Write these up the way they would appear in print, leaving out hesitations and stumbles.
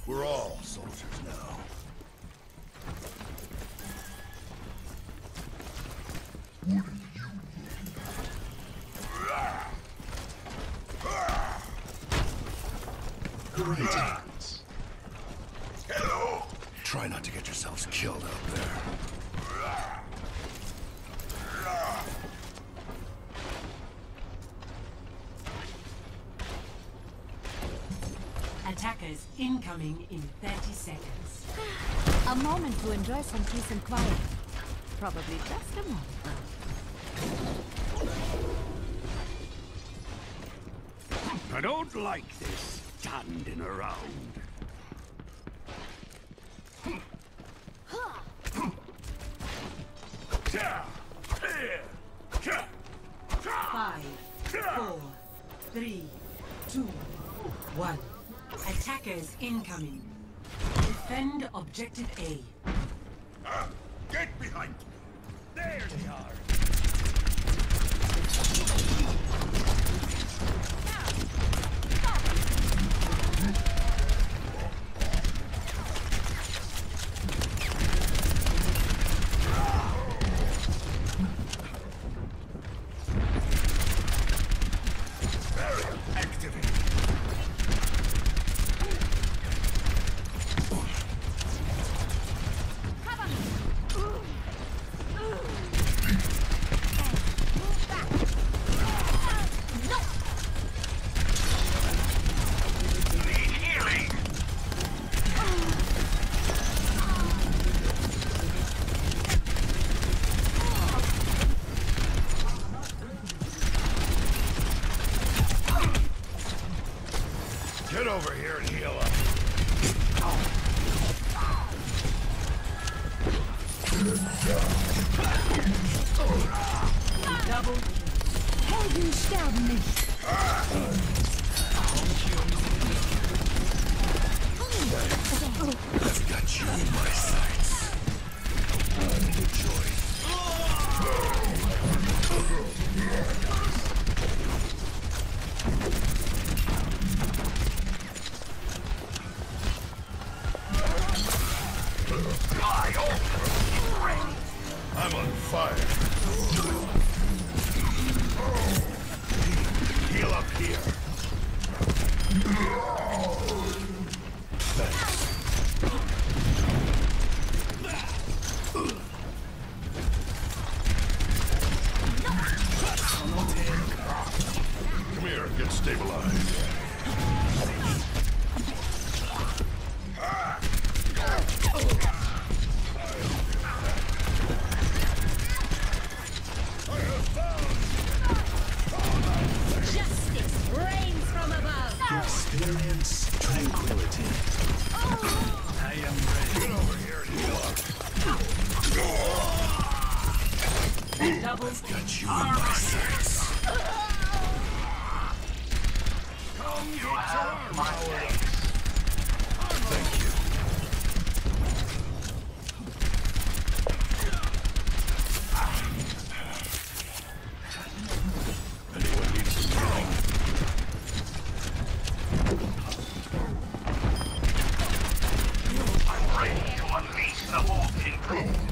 We're all soldiers now. What are you looking at? Greetings. Hello. Try not to get yourselves killed out there. Attackers incoming in 30 seconds. A moment to enjoy some peace and quiet. Probably just a moment. I don't like this standing around. 5, 4, 3, 2, 1. Attackers incoming. Defend objective A. Get behind me! There they are. Get over here and heal up. Double Helden sterben nicht. I've got you in my sights. Good choice. I'm on fire. Heal up here. Thanks. Come here, get stabilized. Justice reigns from above. Experience tranquility. I am ready. Get over here and heal up. double Got you in my sights. Come get my way. Thank you. Anyone need some healing? I'm ready to unleash the walking crew.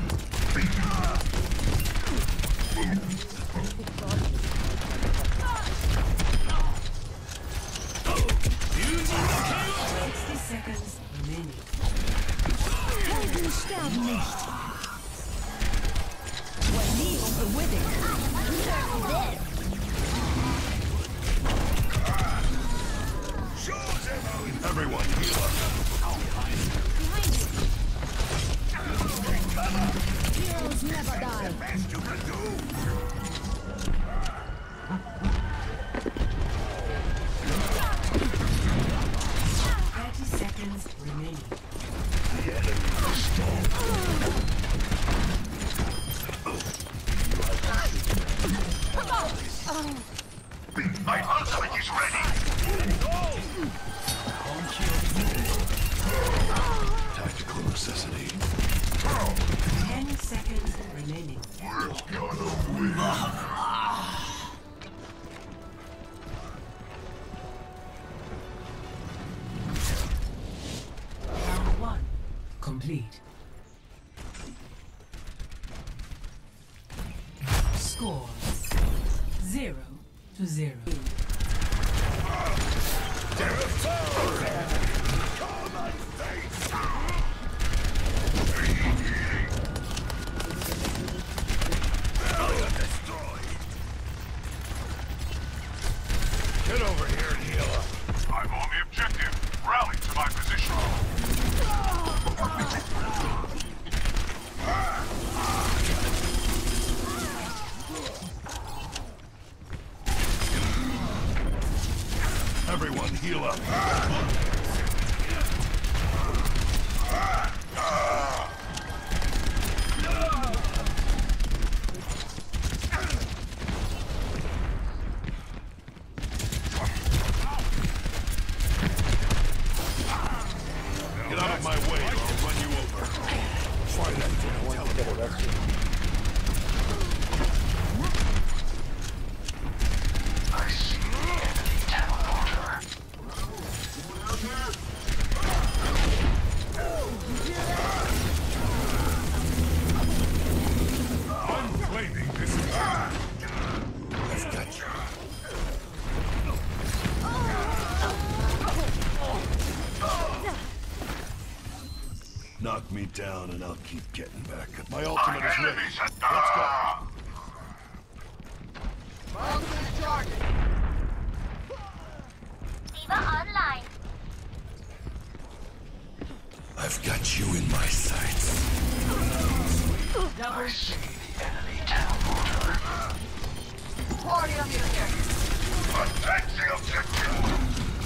seconds remaining. Helden sterben nicht. When me over with it. Everyone, heal up. Heroes never die. Best you can do. 30 seconds remaining. The enemy is strong. My ultimate is ready. Tactical necessity. 10 seconds remaining. complete. Score 0-0. Get over here and heal up. I'm on the objective. Rally to my position. Everyone heal up. Get out of my way or I'll run you over. Try that damn teleporter. I see the enemy teleporter. I'm claiming this is I've got you. Knock me down and I'll keep getting back up. My ultimate is ready. Let's go. Diva online. I've got you in my sights. Double Enemy teleporter. Attack the objective.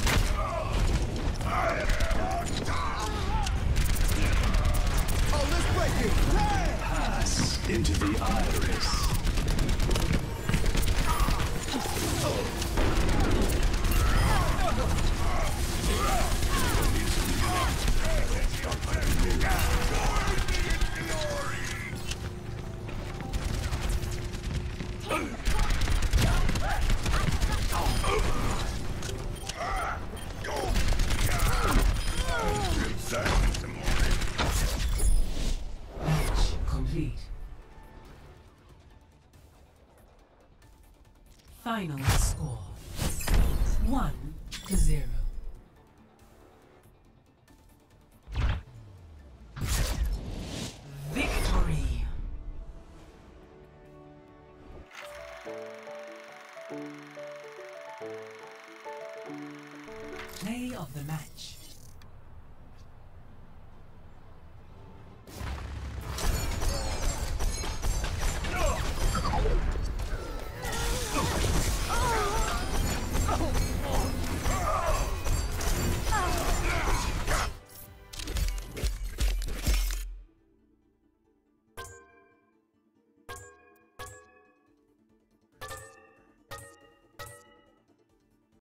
Pass into the iris. match complete. Final score 1-0. Victory. Play of the match.